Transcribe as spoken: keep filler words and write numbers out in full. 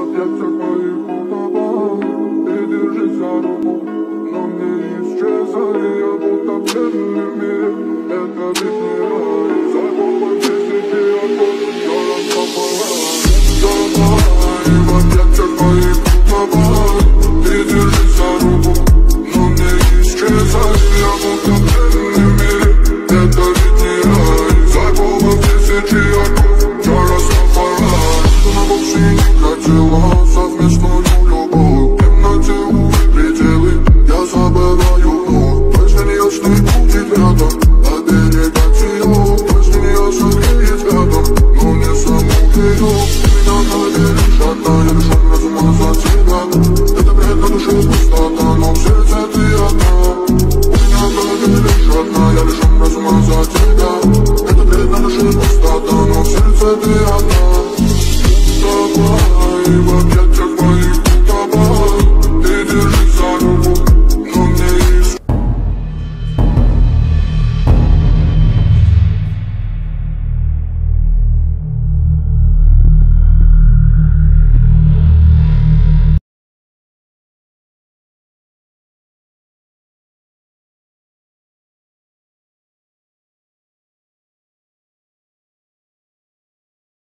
сердце твоих утопал. Ты держись за руку, но мне исчезай. Я будто в бедном мире, это ведь не рай. Закон тысячи окон, я раскопала. Я и в объятиях твоих утопал. Ты держись за руку, но мне исчезай. Я будто в бедном мире, это ведь не рай. Закон тысячи окон, я раскопала. На боксе не хотела совместную любовь. В темноте, увы, пределы, я забываю вновь. После нее стоит будет рядом, оберегать ее. После нее согреет рядом, но не саму ее. Ты меня доверишь, одна я лишь